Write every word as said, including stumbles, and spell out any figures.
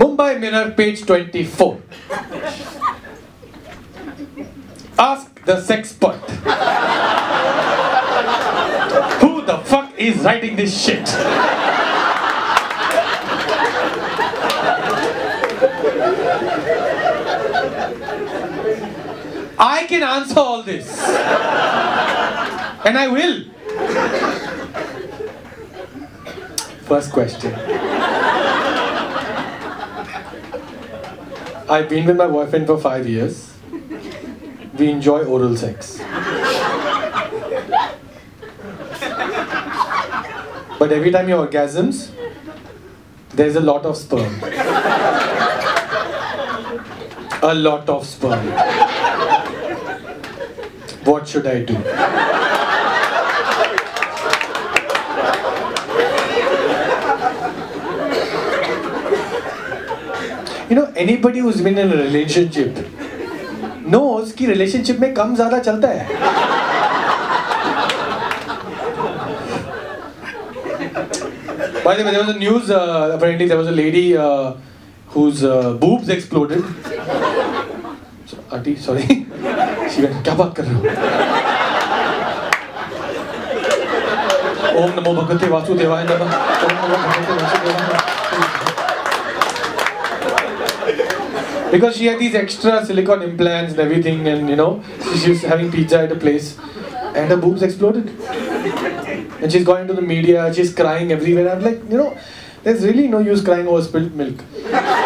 Mumbai Mirror, page twenty-four. Ask the sexpert. Who the fuck is writing this shit? I can answer all this. And I will. First question. I've been with my boyfriend for five years. We enjoy oral sex. But every time he orgasms, there's a lot of sperm. A lot of sperm. What should I do? You know, anybody who's been in a relationship knows कि relationship में कम ज़्यादा चलता है. By the way, there was a news, uh, apparently there was a lady uh, whose uh, boobs exploded. So, auntie, sorry. She went, क्या बात कर रहे हो? ओम नमो भगवते वासुदेवाय नमः. ओम नमो भगवते वासुदेवाय नमः. Because she had these extra silicone implants and everything, and you know, she was having pizza at a place, and her boobs exploded. And she's gone into the media, she's crying everywhere. I'm like, you know, there's really no use crying over spilled milk.